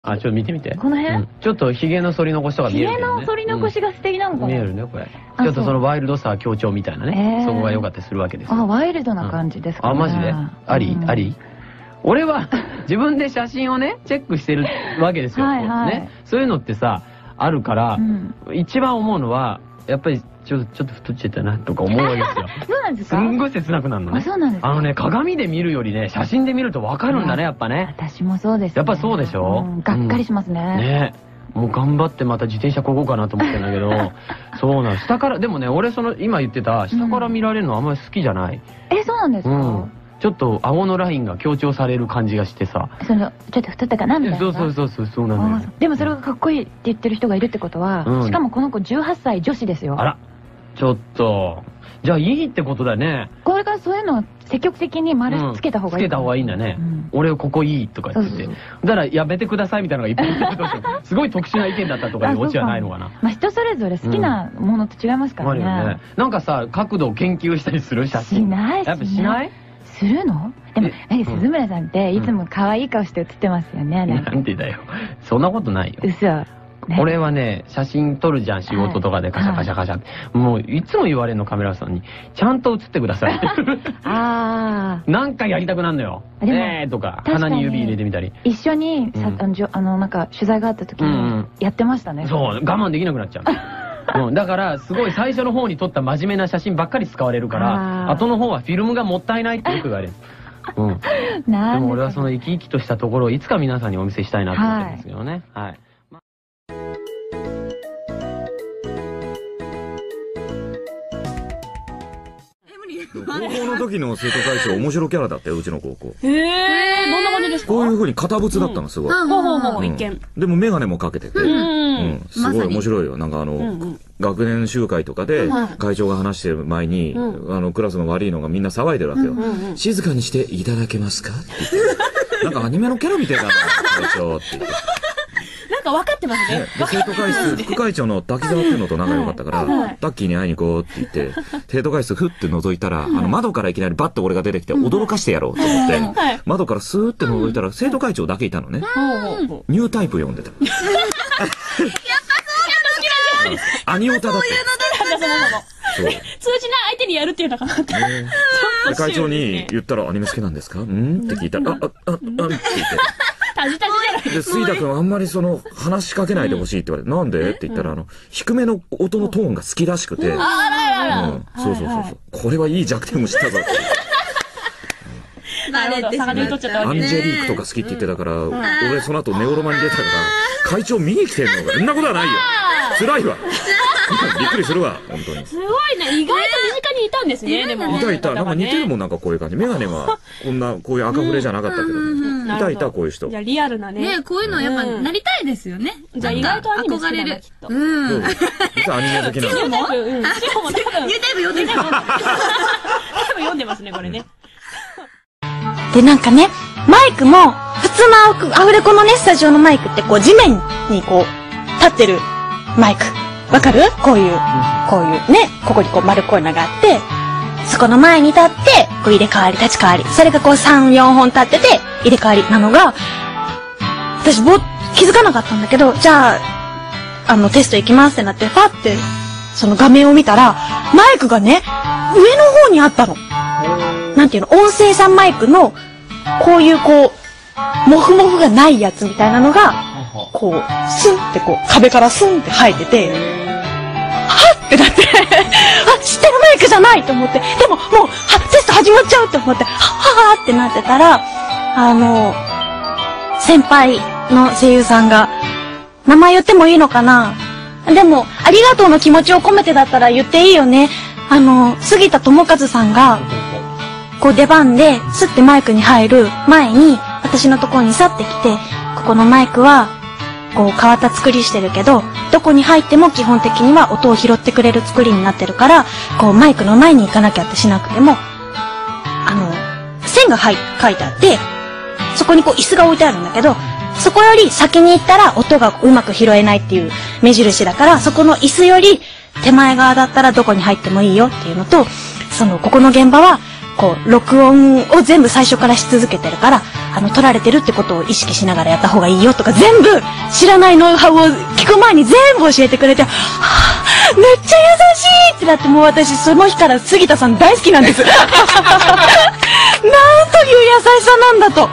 あ、ちょっと見てみて。 この辺、 ちょっとヒゲの剃り残しとか見えるけどね。 ヒゲの剃り残しが素敵なのかな、 見えるね、これ。ちょっとそのワイルドさ強調みたいなね。そこが良かったりするわけですよ。 あ、ワイルドな感じですかね。 あ、マジでありあり俺は自分で写真をね、チェックしてるわけですよ。ね。そういうのってさ、あるから、一番思うのは、やっぱりちょっと太っちゃったなとか思うわけですよ。 そうなんですか？ すんごい切なくなるのね。 そうなんですか？鏡で見るよりね、写真で見ると分かるんだね、やっぱね。 私もそうです。 やっぱそうでしょ？ がっかりしますね。 ね。もう頑張ってまた自転車こごうかなと思ってるんだけど、そうなん、下から、でもね、俺今言ってた、下から見られるのあんまり好きじゃない。 そうなんですか？ ちょっと顎のラインが強調される感じがしてさ。 ちょっと太ったかなみたいな。 そうなんだよ。 でもそれがかっこいいって言ってる人がいるってことは、しかもこの子18歳女子ですよ。 あら、ちょっと、じゃあいいってことだね。これからそういうのを積極的に丸つけた方がいい。 つけた方がいいんだね。俺ここいいとか言って。だからやめてくださいみたいなのがいっぱいいるとすごい特殊な意見だったとかいうオチはないのかな。 まあ人それぞれ好きなものと違いますからね。 なんかさ、角度を研究したりする写真。 しないしない。 やっぱしない？ するの？でも鈴村さんっていつも可愛い顔して写ってますよね。 なんでだよ。そんなことないよ。 嘘。 俺はね、写真撮るじゃん、仕事とかでカシャカシャカシャって。もういつも言われるの、カメラさんに。ちゃんと写ってくださいって。なんかやりたくなるのよ。とか、鼻に指入れてみたり。 一緒に、なんか取材があった時にやってましたね。 そう、我慢できなくなっちゃう。だから、すごい最初の方に撮った真面目な写真ばっかり使われるから、後の方はフィルムがもったいないってよく言われる。でも俺はその生き生きとしたところをいつか皆さんにお見せしたいなと思ってるんですけどね。はい。 高校の時の生徒会長面白キャラだったよ、うちの高校。 どんな感じですか？ こういう風に堅物だったの、すごい。 一見。 でもメガネもかけてて、すごい面白いよ。なんか学年集会とかで会長が話してる前に、クラスの悪いのがみんな騒いでるわけよ。静かにしていただけますかって言って。なんかアニメのキャラみたいだな、会長って言って。 なんか分かってますね。 生徒会室、副会長の滝沢っていうのと仲良かったから、タッキーに会いに行こうって言って、生徒会室ふって覗いたら、窓からいきなりバッと俺が出てきて驚かしてやろうと思って、窓からスーって覗いたら生徒会長だけいたのね。ニュータイプ読んでた。やっぱそういうのアニオタだって。 通じない相手にやるっていうのかなって。 会長に言ったらアニメ好きなんですか？って聞いたら、って言って。で、杉田君あんまり話しかけないでほしいって言われて、なんでって言ったら、低めの音のトーンが好きらしくて。そう。これはいい弱点を知ったぞって。アンジェリークとか好きって言ってたから、俺その後ネオロマに出たから、会長見に来てんのか。そんなことはないよ。辛いわ。びっくりするわ、本当に。 すごいね。意外と身近にいたんですね、でも。 いた。なんか似てるもん、なんかこういう感じ。メガネは、こういう赤フレじゃなかったけど。いた、こういう人。 じゃあリアルなね。 ね、こういうのやっぱなりたいですよね。 じゃあ意外とアニメ好きなんだ、きっと。 実はアニメ好きなんだ。 ニュータイプ読んでる。多分読んでますね、これね。 で、なんかね、マイクも、普通のアフレコのね、スタジオのマイクって地面に立ってるマイク。わかる？こういうね、ここに丸っこいのがあって、そこの前に立って、入れ替わり、立ち替わり。それが3、4本立ってて、入れ替わりなのが、私気づかなかったんだけど、じゃあ、テスト行きますってなって、パって、その画面を見たら、マイクがね、上の方にあったの。なんていうの、音声さんマイクの、こういうモフモフがないやつみたいなのが、スンって壁からスンって生えてて、はっってなって、知ってるマイクじゃないと思って、でももう、テスト始まっちゃうって思って、はってなってたら、先輩の声優さんが、名前言ってもいいのかな？でも、ありがとうの気持ちを込めてだったら言っていいよね。杉田智和さんが、出番で、スッてマイクに入る前に、私のところに去ってきて、ここのマイクは、変わった作りしてるけど、どこに入っても基本的には音を拾ってくれる作りになってるから、マイクの前に行かなきゃってしなくても、線が書いてあって、そこに椅子が置いてあるんだけど、そこより先に行ったら音がうまく拾えないっていう目印だから、そこの椅子より手前側だったらどこに入ってもいいよっていうのと、ここの現場は、録音を全部最初からし続けてるから、 取られてるってことを意識しながらやった方がいいよとか、全部知らないノウハウを聞く前に全部教えてくれて、はぁ、めっちゃ優しいってなって、もう私その日から杉田さん大好きなんです。なんという優しさなんだと。い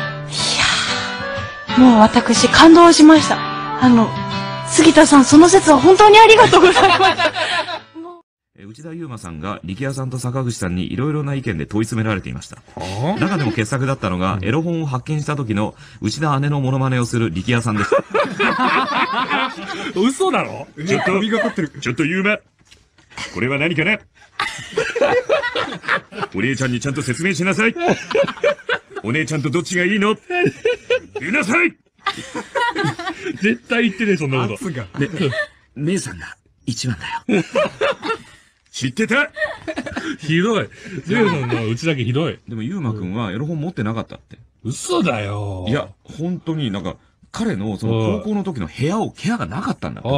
やー、もう私感動しました。杉田さん、その説は本当にありがとうございます。 内田祐馬さんが力也さんと坂口さんにいろいろな意見で問い詰められていました。中でも傑作だったのが、エロ本を発見した時の内田姉のモノマネをする力也さんでした。 嘘だろ？ちょっと祐馬。これは何かな？お姉ちゃんにちゃんと説明しなさい。お姉ちゃんとどっちがいいの？言いなさい。絶対言ってねえ、そんなこと。 姉さんが一番だよ。 知ってた？ひどい。ジェイさんのうちだけひどい。 でも、ゆうまくんはエロ本持ってなかったって。 嘘だよ。 いや、本当になんか、彼のその高校の時の部屋がなかったんだって。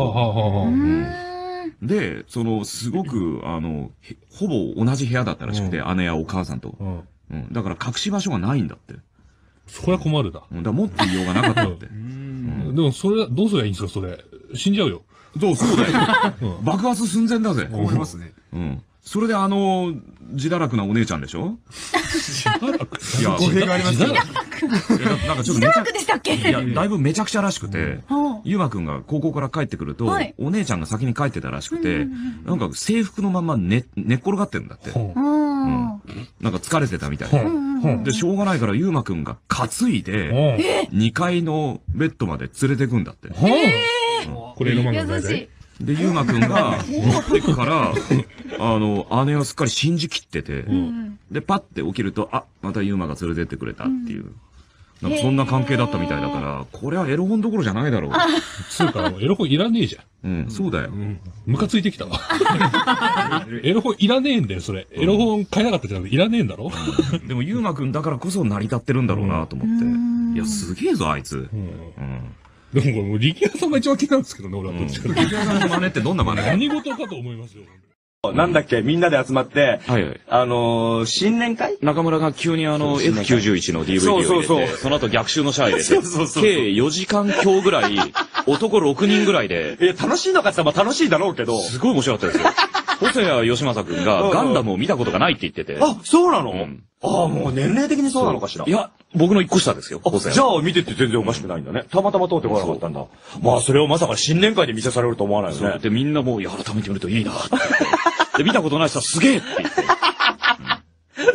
で、すごく、ほぼ同じ部屋だったらしくて、姉やお母さんと。だから隠し場所がないんだって。 そりゃ困るだ。 だから持っていようがなかったって。 でも、それ、どうすりゃいいんですか、それ。死んじゃうよ。 そうだよ。爆発寸前だぜ。 思いますね。 それで自堕落なお姉ちゃんでしょ？ 自堕落？ いや、 語弊がありますね。 なんかちょっと自堕落でしたっけ？ いや、だいぶめちゃくちゃらしくて、ゆうまくんが高校から帰ってくると、お姉ちゃんが先に帰ってたらしくて、なんか制服のまんま寝っ転がってるんだって。なんか疲れてたみたいで。で、しょうがないからゆうまくんが担いで、2階のベッドまで連れてくんだって。 これのままの大体。 で、ゆうまくんが戻ってくから、姉はすっかり信じきってて、で、パッて起きると、あ、またゆうまが連れてってくれたっていう。なんかそんな関係だったみたいだから、これはエロ本どころじゃないだろう。 つうか、エロ本いらねえじゃん。 そうだよ。 ムカついてきたわ。エロ本いらねえんだよ、それ。エロ本買えなかったじゃなくて、いらねえんだろ？ でもゆうまくんだからこそ成り立ってるんだろうなと思って。いや、すげえぞ、あいつ。 でも、力也さんが一番気になるんですけどね、俺はどっちか。 力也さんの真似ってどんな真似？ 何事かと思いますよ。 なんだっけ、みんなで集まって、新年会？ 中村が急にF91 の DVD を入れて、その後逆襲のシャア入れて、計4時間強ぐらい、男6人ぐらいで。 楽しいのかって言ったら楽しいだろうけど。 すごい面白かったですよ。細谷義正くんがガンダムを見たことがないって言ってて。 あ、そうなの？もう年齢的にそうなのかしら。 いや、僕の1個下ですよ。 じゃあ見てて全然おかしくないんだね。たまたま通ってこなかったんだ。まあそれをまさか新年会で見せされると思わないよね。 で、みんなもう、改めて見るといいなって。で、見たことない人はすげえって言って。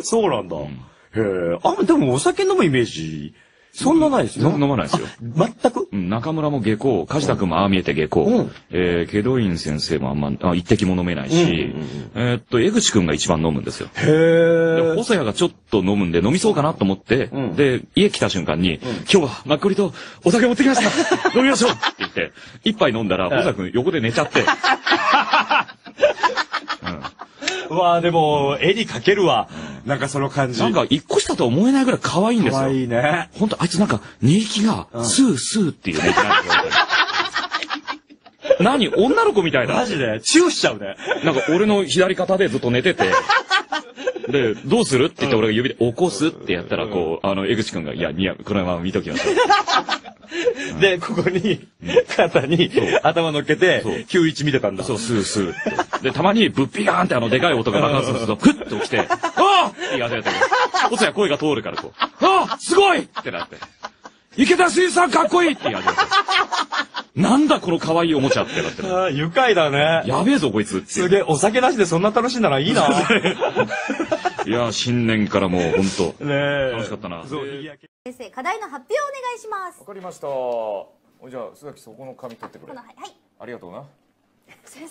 そうなんだ。へえ。でもお酒飲むイメージ、そんなないですよ。 飲まないですよ。 全く？ 中村も下校、梶田くんもああ見えて下校。祁答院先生もあんま、一滴も飲めないし、江口くんが一番飲むんですよ。で、細谷がちょっと飲むんで飲みそうかなと思って、で、家来た瞬間に、今日はマッコリとお酒持ってきました飲みましょうって言って、一杯飲んだら、細谷くん横で寝ちゃって。 わあ、でも、絵に描けるわ。なんかその感じ。 なんか、一個下とは思えないぐらい可愛いんですよ。 可愛いね。 ほんと、あいつなんか、寝息が、スースーっていう寝息なんですよ。何？女の子みたいだ。 マジでチューしちゃうね。 なんか、俺の左肩でずっと寝てて、で、どうするって言って俺が指で起こすってやったら、こう、江口くんが、いや、このまま見ときましょう。 で、ここに、肩に頭乗っけて、91見てたんだ。 そう、スースーって。で、たまに、ブッピガーンってでかい音が爆発すると、ふっと起きて、ああって言い始めたけど、細谷声が通るからこう、ああすごいってなって、池田水産かっこいいって言い始めた。なんだこの可愛いおもちゃってなってる。 愉快だね。 やべえぞこいつって。 すげえ、お酒なしでそんな楽しんだらいいな。 いや、新年からもうほんと、 ね楽しかったな。 先生、課題の発表をお願いします。 わかりました。じゃあ、須崎そこの紙取ってくれ。はい。ありがとうな。 先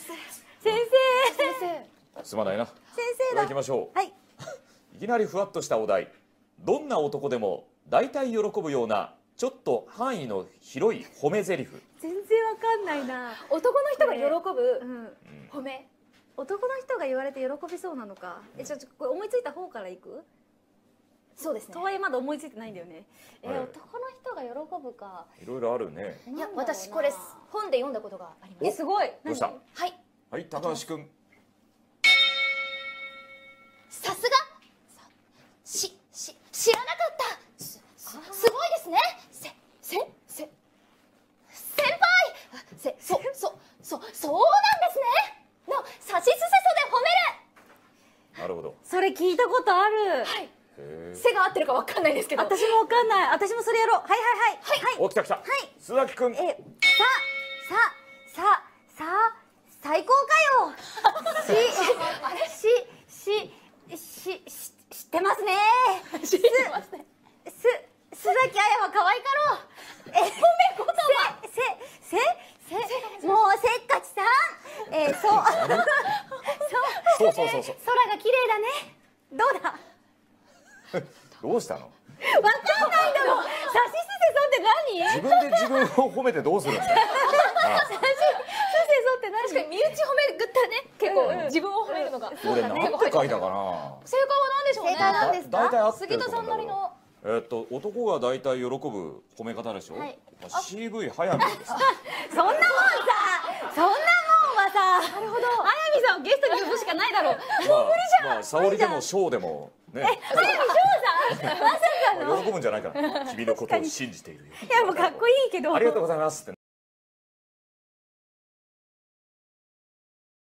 生。 すまないな。 先生だ。 行きましょう。 はい。 いきなりふわっとしたお題。どんな男でも大体喜ぶようなちょっと範囲の広い褒め台詞。 全然わかんないな。男の人が喜ぶ褒め。男の人が言われて喜びそうなのか。ちょっとこれ思いついた方からいく？そうですね。とはいえまだ思いついてないんだよね。男の人が喜ぶか。 いろいろあるね。 いや、私これ本で読んだことがあります。すごい。 どうした？ はい。 はい、高橋くん。 さすが。知らなかった。 ことある。はい。背が合ってるかわかんないですけど。私もわかんない。私もそれやろう。はいはいはい。はい。 お、来た来た。はい。須崎くん。 最高かよ。知ってますね。知ってますね。須崎彩は可愛かろう。褒め言葉。もうせっかちさん。そう。空が綺麗だね。どうだ。 どうしたの？ わかんないんだもん。さしすせそって何？ 自分で自分を褒めてどうするんだよ。 さしすせそって何？確かに身内褒めぐったね。結構自分を褒めるのが。 俺なんて書いたかな。正解は何でしょうね。正解なんですか？ 大体合ってる杉田さんなりの。 男が大体喜ぶ褒め方でしょ。CV 早見です。 そんなもんはさ。なるほど。早見さんをゲストに呼ぶしかないだろう。もう無理じゃん。 まあ沙織でも翔でもね。 早見翔さん。まさかの。 喜ぶんじゃないかな。君のことを信じているよ。 いやもうかっこいいけど。 ありがとうございますって。